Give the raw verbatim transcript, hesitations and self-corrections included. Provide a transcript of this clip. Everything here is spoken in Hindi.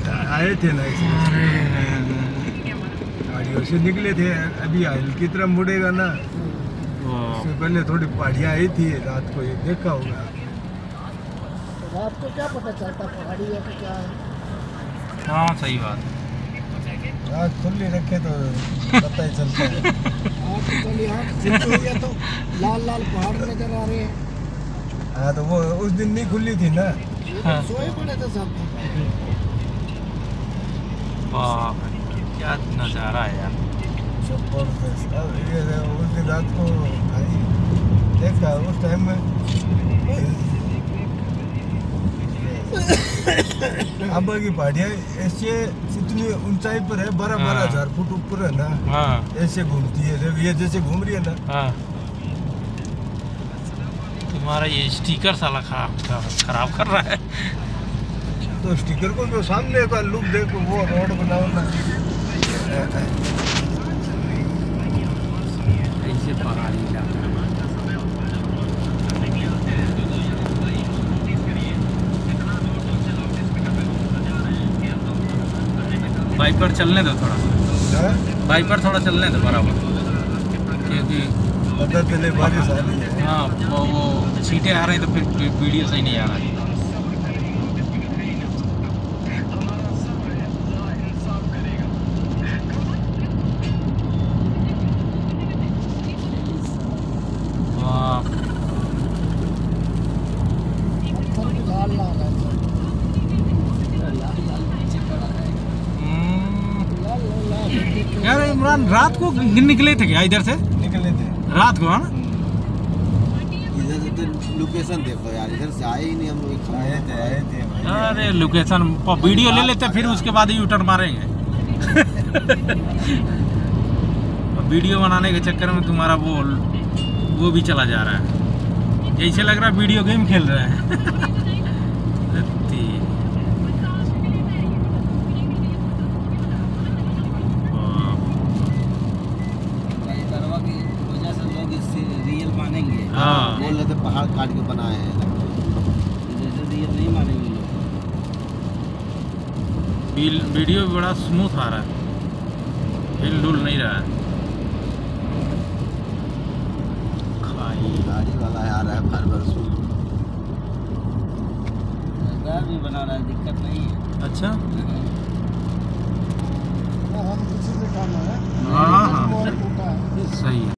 आए थे ना पहाड़ियों से निकले थे, अभी हाइल की तरफ मुड़ेगा ना, उससे पहले थोड़ी पहाड़ियाँ आई थी रात को, ये देखा होगा। रात को क्या पता चलता पहाड़ी है तो क्या है। हाँ सही बात है, आँख खुली रखे तो पता ही चलता है। आँख खुली आँख खुली हुई है तो लाल लाल पहाड़ नजर आ रहे हैं। हाँ तो वो उस दिन नहीं खुली थी ना। हाँ। सोए पड़े थे सब। वाह क्या नज़ारा है यार। जबरदस्त। अब ये उस दिन रात को आई देखा, उस टाइम में अब की पहाड़ियाँ ऐसे इतनी ऊंचाई पर है, बारह बारह हजार फुट ऊपर है ना। हाँ ऐसे घूमती है, ये जैसे घूम रही है ना। हाँ तुम्हारा ये स्टिकर साला खराब खराब कर रहा है। तो स्टिकर को जो सामने का लुक देखो, वो रोड बनाओ ना ऐसे पहाड़ी इलाका। बाइक पर चलने दो थोड़ा, बाइक पर थोड़ा चलने दो बराबर, क्योंकि पता चले बारिश आ रही है। हाँ वो वो सीटें आ रही तो फिर वीडियो सही नहीं आ रहा है। लाल लाल है यार। इमरान रात को निकले थे क्या इधर से? निकले थे रात को, हाँ इधर से तो लोकेशन देखो यार, इधर से आए ही नहीं हम लोग। आए थे आए थे अरे लोकेशन वीडियो ले लेते फिर उसके बाद ही यूटर्न मारेंगे। वीडियो बनाने के चक्कर में तुम्हारा वो वो भी चला जा रहा है, जैसे लग रहा है वीडियो गेम खेल रहे हैं। रियल मानेंगे। हाँ बोल रहे थे पहाड़ काट के बनाए हैं, जैसे रियल नहीं मानेंगे लोग। वीडियो भी बड़ा स्मूथ आ रहा है, हिल डुल नहीं रहा है। गाड़ी वाला आ रहा है बार बार, भी बना रहा है, दिक्कत नहीं है। अच्छा हम किसी से काम है। हाँ हाँ सही है। सही है।